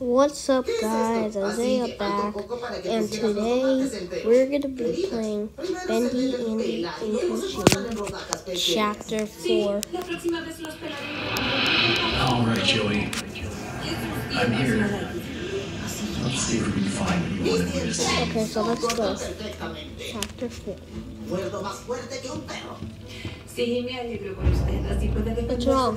What's up guys, Isaiah back, and today we're going to be playing Bendy and the Ink Machine, Chapter 4. Alright Joey, I'm here. Let's see if we can find what you wanted me to see. Okay, so let's go. Chapter 4. What's wrong?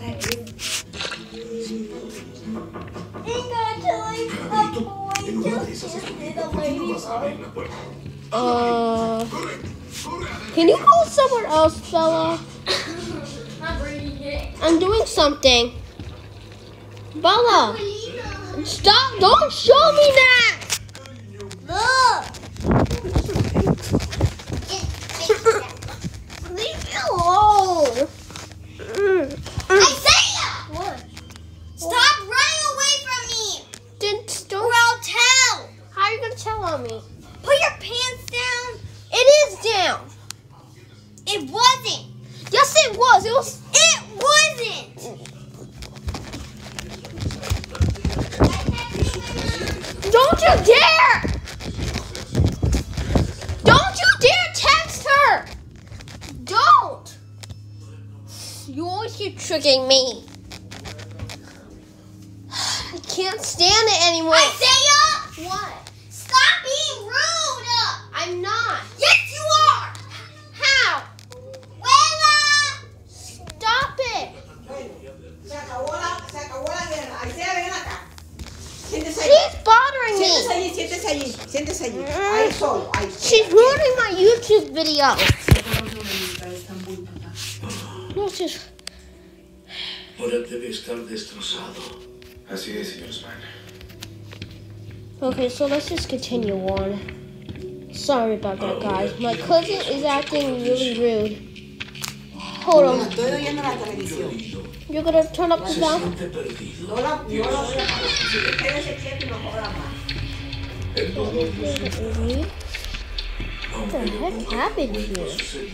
Can you go somewhere else, Bella? I'm doing something. Bella, stop! Don't show me that! Look! Leave me alone! Isaiah! What? Stop running away from me! Don't. Or I'll tell! How are you gonna tell on me? Put your pants down! It is down! It wasn't! Yes, it was! It wasn't! Don't you dare! Don't you dare text her! Don't! You always keep tricking me. I can't stand it anymore. Isaiah! What? Stop being rude! I'm not. Yes, you are! How? Wella! Stop it! Se acabó la guerra. Isaiah, ven acá. Siéntese allí. She's bothering me. Siéntese allí. Siéntese allí. Ahí solo. Ahí. She's ruining my YouTube video. No, she's... Ahora debe estar destrozado. Así es, señor Span. Okay, so let's just continue on. Sorry about that, guys. My cousin is acting really rude. Hold on. Estoy oyendo la televisión. You're gonna turn up the sound? No la quédese quieto y no joda más. What the heck happened here?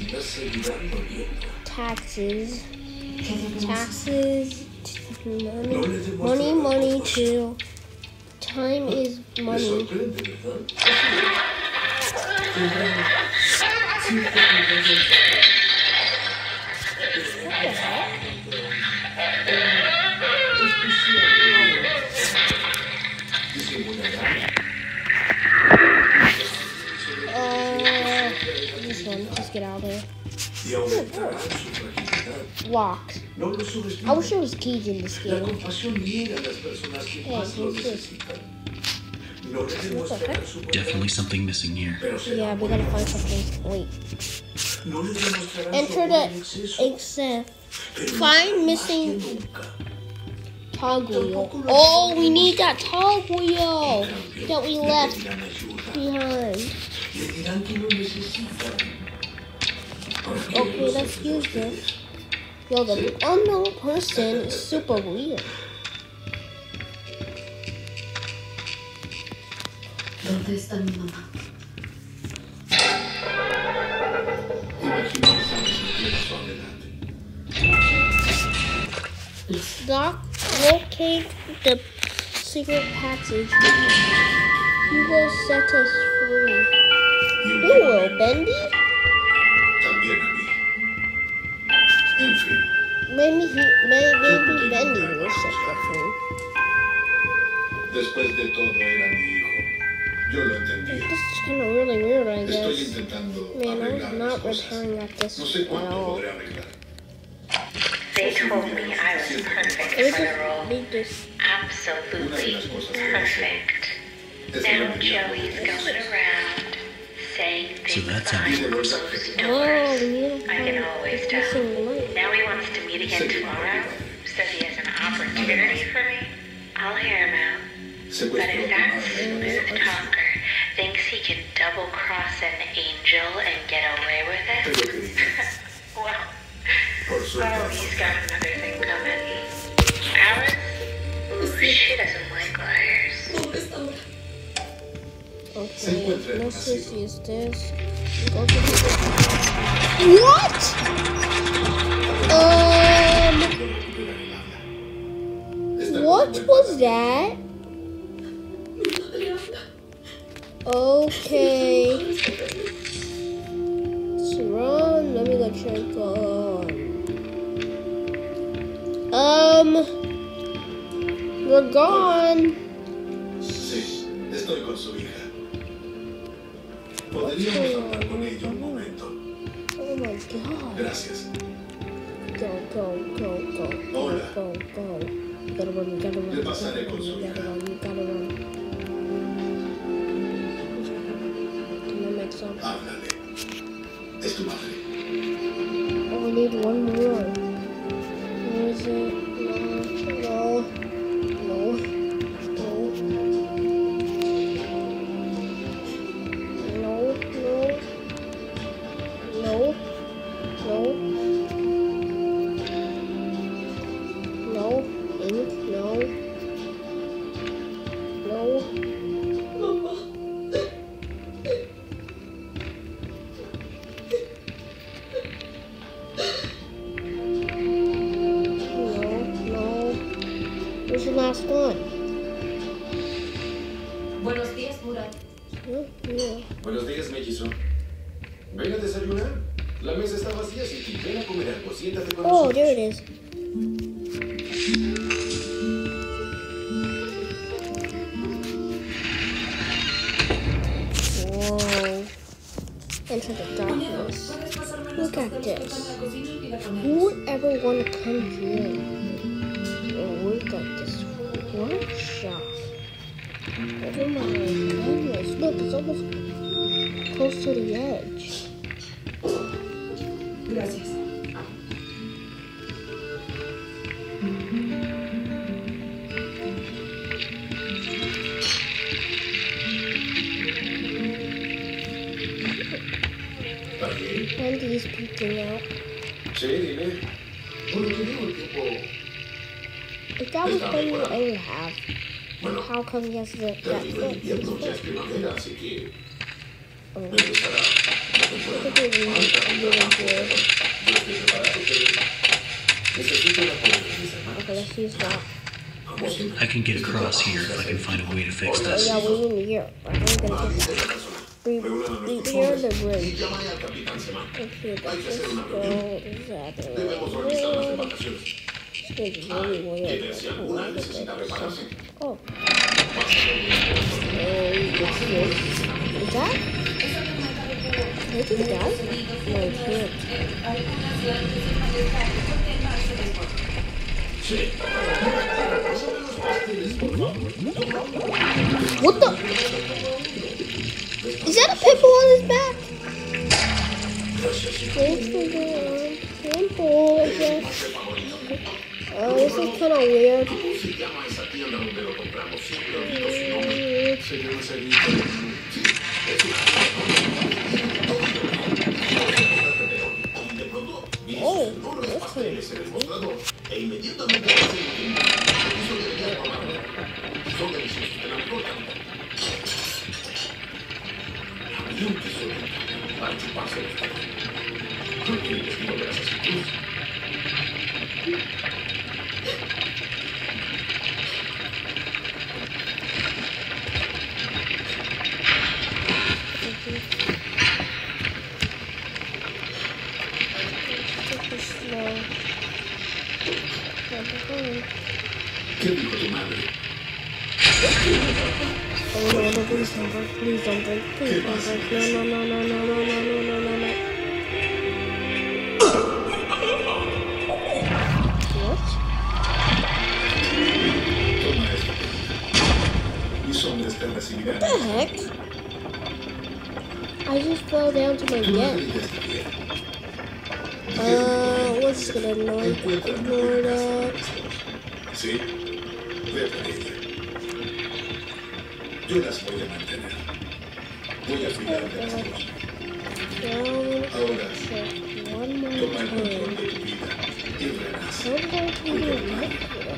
Taxes. Money too. Time is money. What the heck? This one. Just get out of there. Locked. I wish there was keys in this game. Hey, who's this? What the heck? Definitely something missing here. Yeah, we gotta find something. Wait. Enter the except. Find missing toggle wheel. Oh, we need that toggle wheel that we left behind. Okay, let's use this. Yo, the unknown person is super weird. ¿Dónde está mi mamá? Doc, locate the secret passage. You will set us free. You will, Bendy? También a mí. En fin. Maybe Bendy will set us free. Después de todo era mi hijo. Yo lo entendía. This is kind of really weird, I Estoy guess. intentando Man, I arreglar was las not cosas. repairing at this No sé at cuánto all. podré arreglar. They told me I was perfect It was for the just role. need this. Absolutely perfect. Now Joey's going around saying things that's how behind it works. closed Oh, doors. we need to I can always tell. missing light. Now he wants to meet again tomorrow. Says he has an opportunity for me. I'll hear him out. But if that smooth talker thinks he can double-cross an angel and get away with it, well, he's got another thing coming. Alice, she doesn't like liars. Okay, let's just use this. Go to the... What? What was that? Okay. Let's run. Let me go check on. We're gone. Sí, estoy con su hija. Podríamos hablar con ella un momento. Oh my god. Gracias. Go. Hola. Go. You gotta run. Le pasaré con su You hija. gotta run. Can I make some? Háblale. Es tu madre. Oh, we need one more. Where is it? No. Where's the last one? Buenos días, Murat. Yeah. Buenos días, mellizo. Ven a desayunar. La mesa está vacía, así que ven a comer algo. Siéntate con Oh, nosotros. there it is. Whoa. Into the darkness. Look at this. Who would ever want to come here? Oh, look at this workshop. Oh my goodness. Look, it's almost close to the edge. Gracias. Andy's peeking out. Sí, dime. Por lo que digo, el tiempo... If that was funny, I would have. Bueno, How come he has that terminó el foot? invierno, ya es primavera, así que Oh, empezará la temporada. look at the really good. Yo estoy preparado, pero necesito la apoyo de mis hermanos. Okay, let's use that. Como siempre. I can get across here if I can find a way to fix Oh this. yeah, we need here. I'm gonna get Avise a la persona. we Reúnan a repair nuestros the hombres y bridge. llamaré al capitán Semán. Okay, Hay que let's hacer una just reunión. go that Debemos organizar las way. embarcaciones. It's really Que weird. ver si alguna necesita repararse. Oh, Pásalo bien con nosotros. is that? Can I do that? No, I can't. What the? Is that a pitbull on his back? Thanks for the pitbull, I guess. This is kind of weird. ¿Cómo se llama esa tienda donde lo compramos? Siempre olvido su nombre. Se llama Cerrito. Sí, es una y de pronto vi Oh, esos enormes that's pasteles en el mostrador e inmediatamente pensé en que eso debería probarlo. Son deliciosos, te la cortan. Había un tesoro para chuparse los dedos. Creo que el destino de las aceitunas. Super slow. ¿Qué dijo tu madre? Oh no, please don't break. Please don't break. Please don't break. No. What? Toma esto. Mis hombres te recibirán. What the heck? I just fell down to my Tú no death. debes estar bien. We're just gonna ignore that. Sí, ve por ella. Yo las voy a mantener. Voy a cuidar de las dos. Down. Ahora, Check one more toma el control time. de tu vida y renace. How did I do that?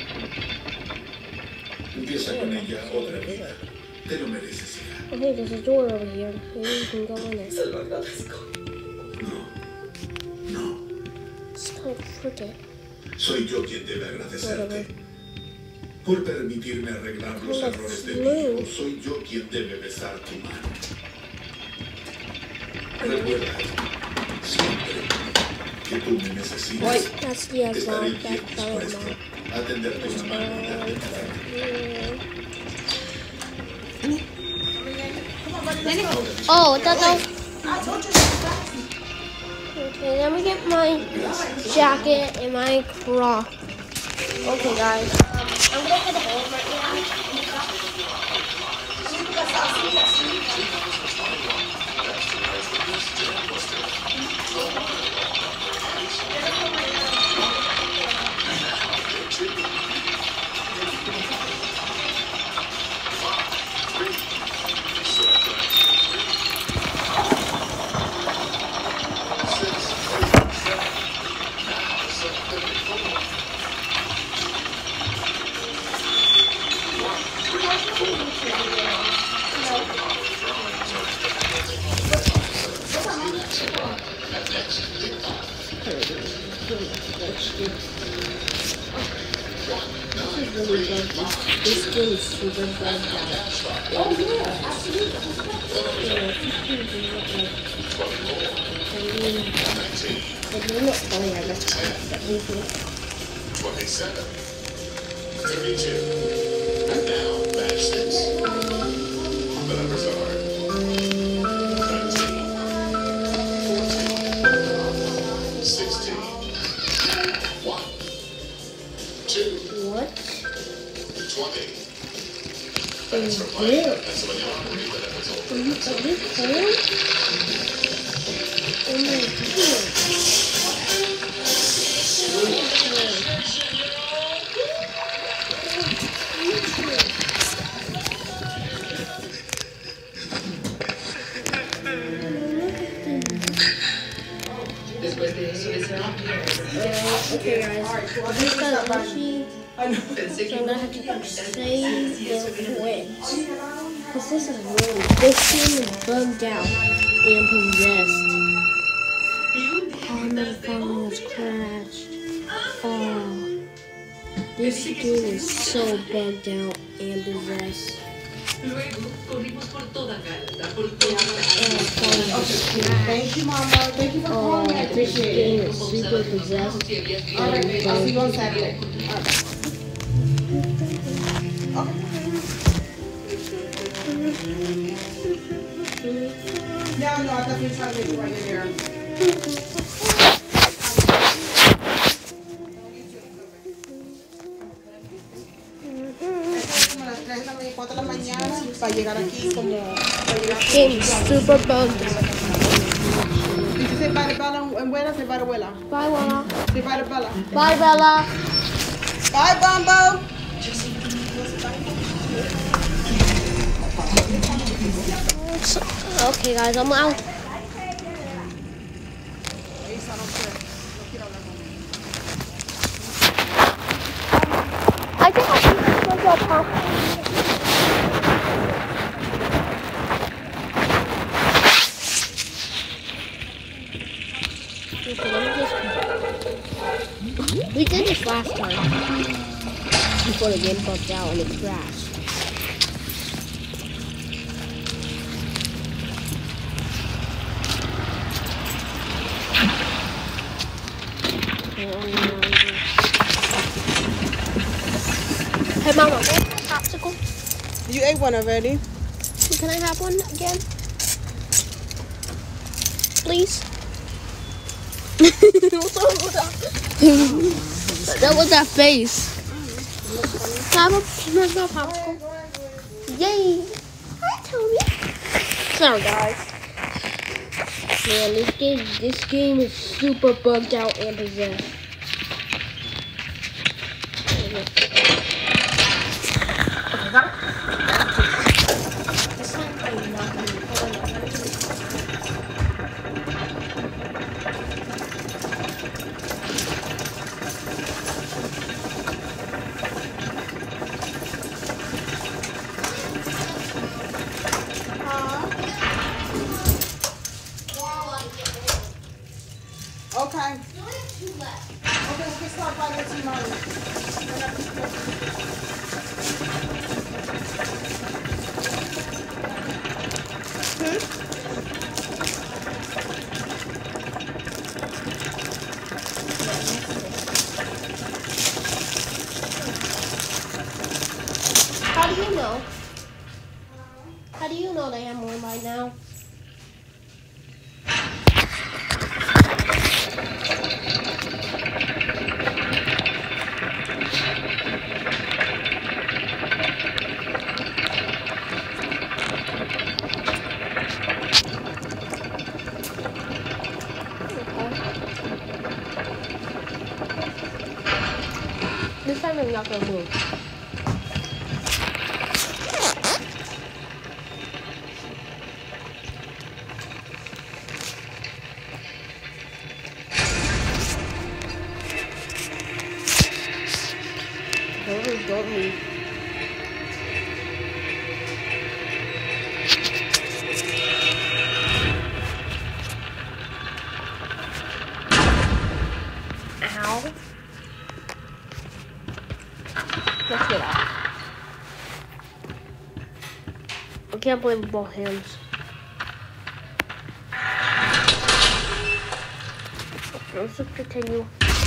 Empieza con ella otra vida. Te lo mereces, hija. Oh, hey, there's a door over here. Maybe we can go in it. Se lo agradezco. No. It's kind of crooked. Soy yo quien debe Whatever. agradecerte. por permitirme arreglar los errores de mi hijo. Soy yo quien debe besar tu mano. Recuerda, siempre que tú me necesites, That's the estaré assault bien that fell dispuesto out. a tenderte una mano y darte calor. Oh, that's okay, let me get my jacket and my croc. Okay, guys. I'm gonna head home right This game is super fun. Oh yeah, absolutely. Not funny, I guess. 27, 32, and now match 6. The numbers are 13, 14, 16, 1, 2, What 20. is That's this? when you're hungry, but that was all. Are you home? Oh my goodness. Okay guys, this got itchy, so I'm gonna have to save the quit. Cause this is really, this game is bugged out and possessed. Oh, my phone was crashed. Oh, this game is so bugged out and possessed. Thank you, Mama. Thank you for Oh, calling. I this appreciate game it. is super possessed. All right, I'll see you on Saturday. All right. No, I thought you were trying to make it right here. Como a las 3 de la mañana, 4 de la mañana, para llegar aquí como... Para llegar Game is super bugged. Did you say bye to Bella and Willa? Say bye to Willa. Bye, Walla. Say bye to Bella. Bye, Bella. Bye, Bumbo. Okay, guys, I'm out. I think I can go pop. We did this last time before the game bugged out and it crashed. Hey Mama, where's my popsicle? You ate one already. Can I have one again? Please? That was that face. Can I have a popsicle? Yay! Hi, Toby. Sorry, guys. Man, this game is super bugged out and possessed. Okay. You only have 2 left. do you know? How do you know that I'm on right now? This time I'm not gonna move. Don't move. Ow. Let's get out. I can't play with both hands. Okay, let's just continue.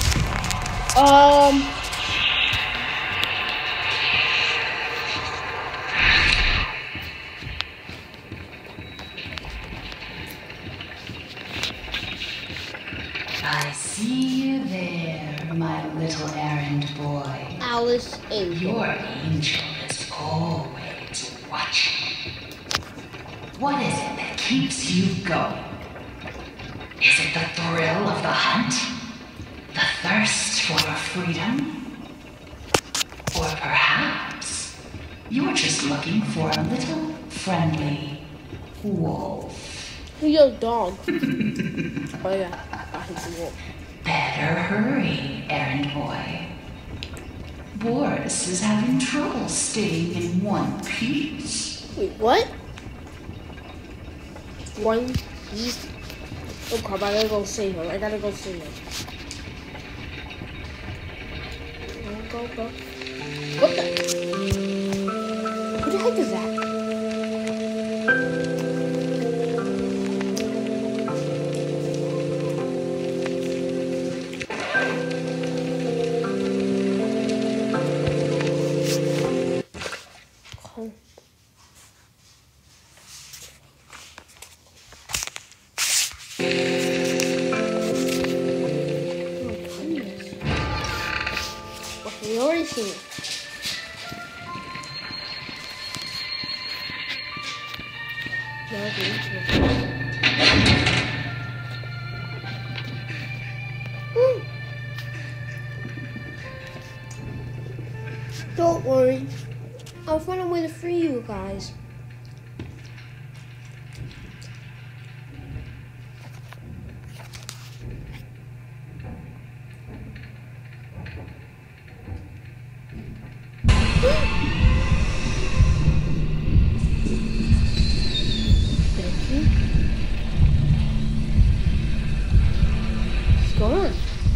I see you there, my little errand boy. Alice Angel. Your angel is always watching. What is it that keeps you going? Is it the thrill of the hunt? The thirst for freedom? Or perhaps you're just looking for a little friendly wolf? Who's your dog? Oh yeah, he's a wolf. Better hurry, errand boy. Boris is having trouble staying in one piece. Wait, what? One piece? Oh crap, I gotta go save him. I gotta go save him. Go. What the? Who the heck is that? We already seen it. Don't worry. I'll find a way to free you guys. Gone.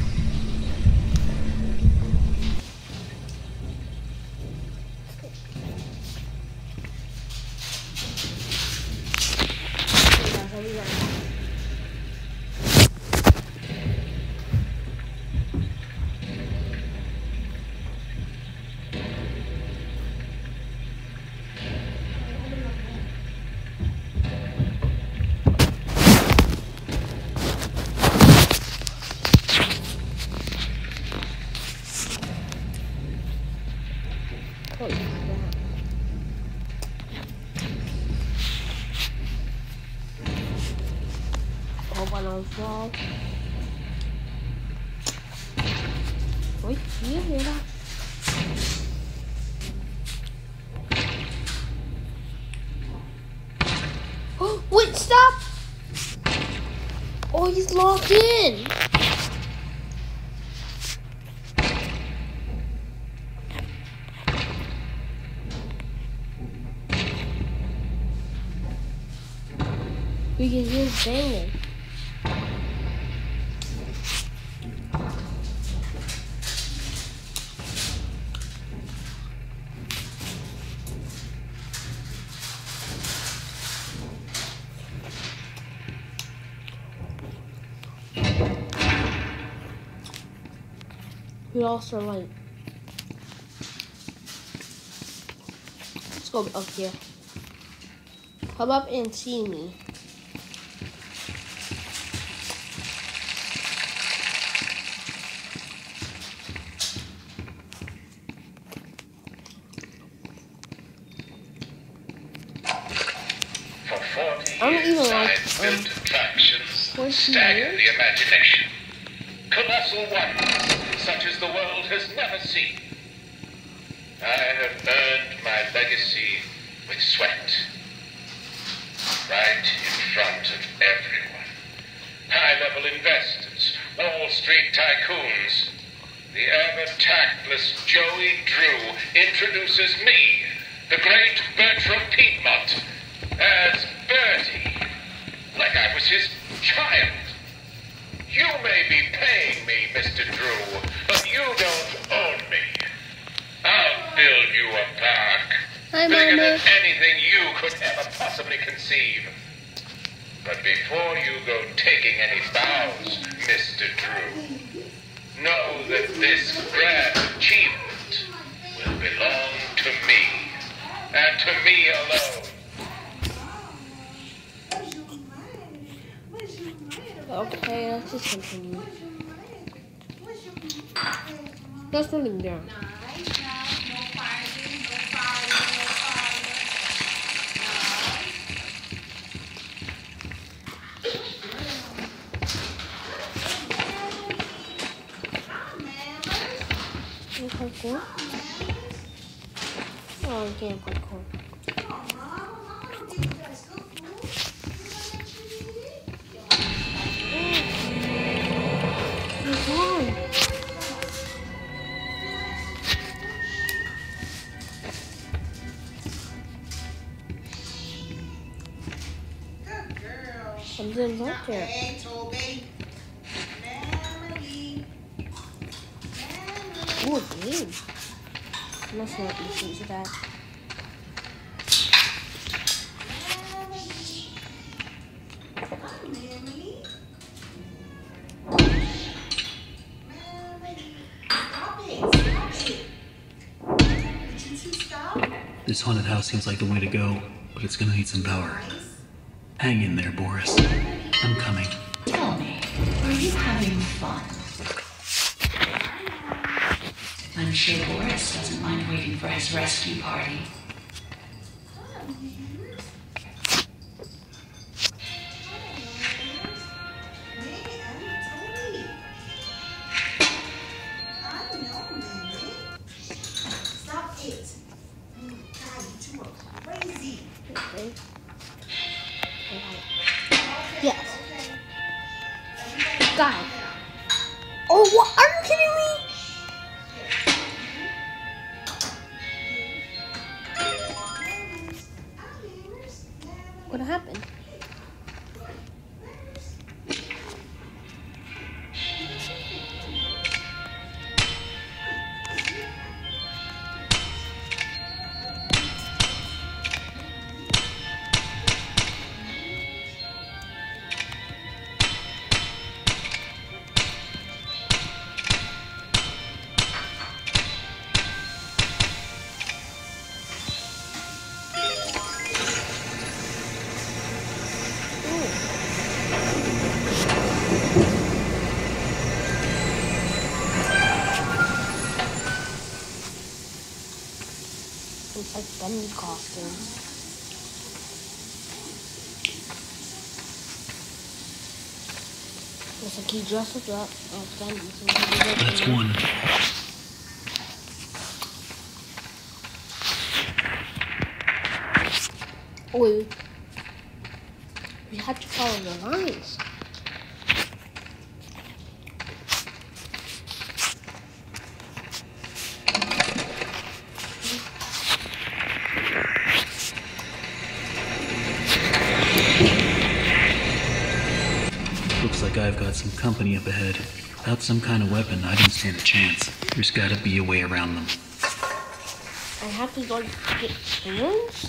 One on the wall. Wait, do you hear that? Oh, wait, stop! Oh, he's locked in. We can hear him banging. We also like Let's go up here. Come up and see me. I don't even like attractions stagger the imagination. Colossal wonders such as the world has never seen. I have earned my legacy with sweat. Right in front of everyone. High-level investors, Wall Street tycoons. The ever-tactless Joey Drew introduces me, the great Bertram Piedmont, as Bertie, like I was his child. You may be paying me, Mr. Drew, but you don't own me. I'll build you a park, bigger than anything you could ever possibly conceive. But before you go taking any bows, Mr. Drew, know that this grand achievement will belong to me, and to me alone. Okay, let's just continue. That's running down. Parkour? Oh, I can't parkour. Something's up there. Ooh, a game. I'm not sure what listen to that. This haunted house seems like the way to go, but it's gonna need some power. Hang in there, Boris. I'm coming. Tell me, are you having fun? I'm sure Boris doesn't mind waiting for his rescue party. Yes. God. Oh, what? Are you kidding me? What happened? It's like Benny costumes. Looks like he dresses up as Benny. So That's one. Oh, we have to follow the lines. Looks like I've got some company up ahead. Without some kind of weapon, I don't stand a chance. There's gotta be a way around them. I have to go get spoons?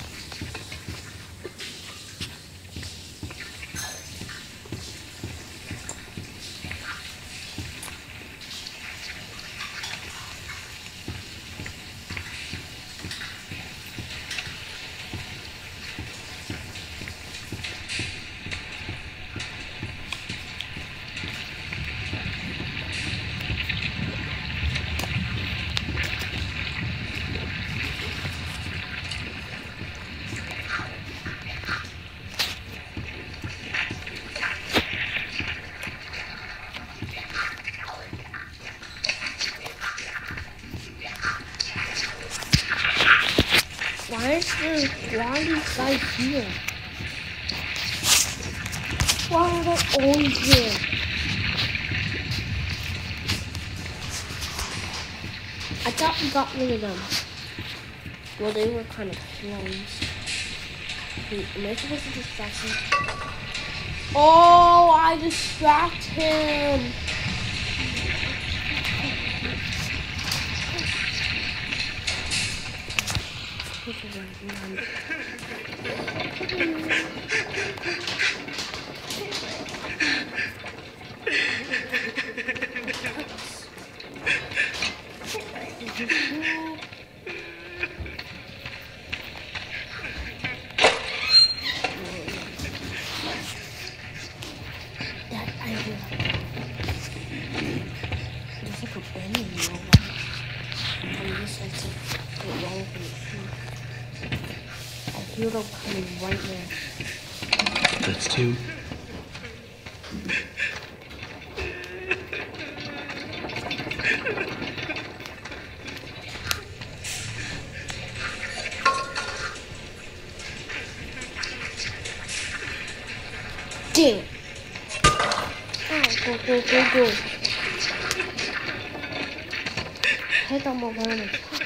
Why are these guys here? Why are they all here? I thought we got rid of them. Well, they were kind of close. Wait, am I supposed to distract him? Oh, I distract him. I hear them coming right there. That's two. Damn it. Oh, go. Hit them over and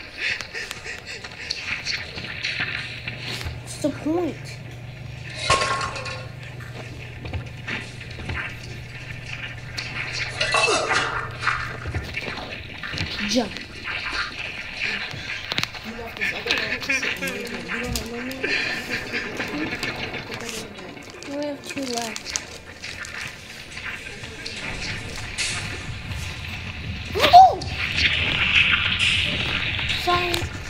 what's the point? Jump. We have two left. Oh! Sorry.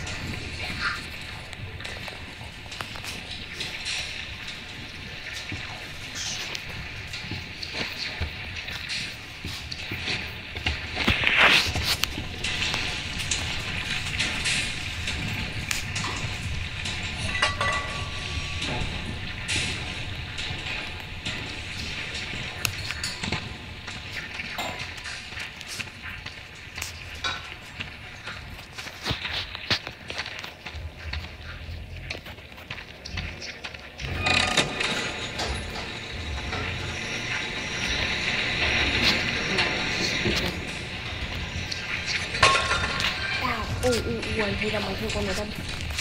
I hate them. I hate one of them.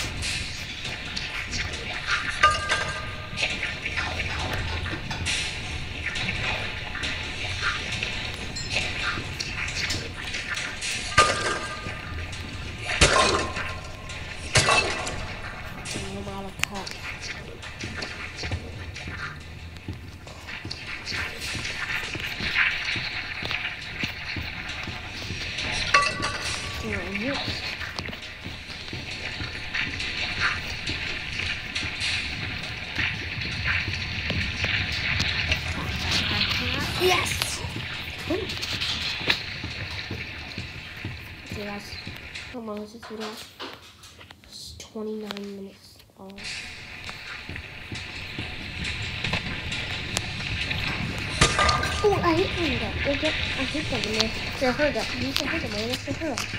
I'm out of cups. Yes! Okay, guys. How long is this video? It's 29 minutes long. Oh, I hate them. I hate them. They're hurt up. You can hurt them. I like to hurt them.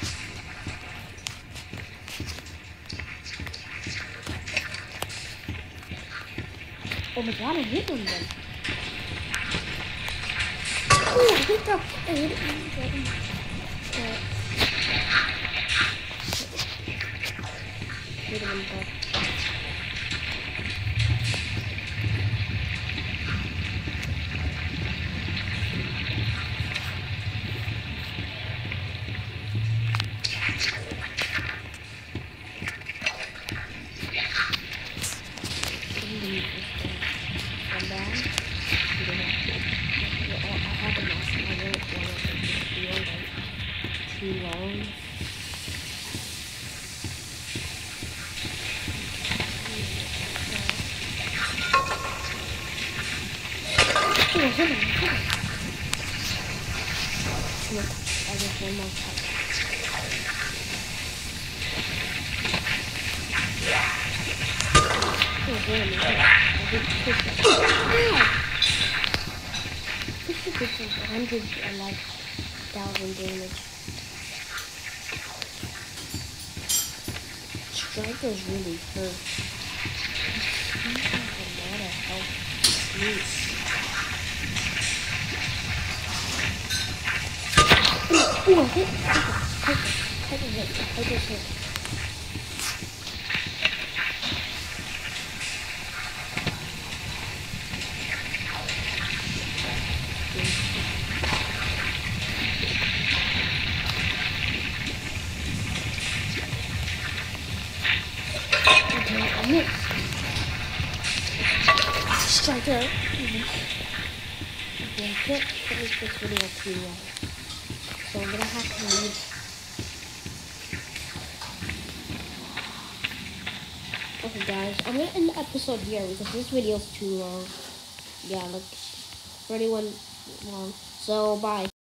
Oh my god, I hate them then. Oh, I hate them. I hate it. Hate them both. damage. strikers really hurt. He has a lot of health. Ooh, I hit. I just hit. Striker. Okay, I can't finish this video too long, so I'm gonna have to leave. Okay, guys, I'm gonna end the episode here because this video is too long. Yeah, like 31 long. So bye.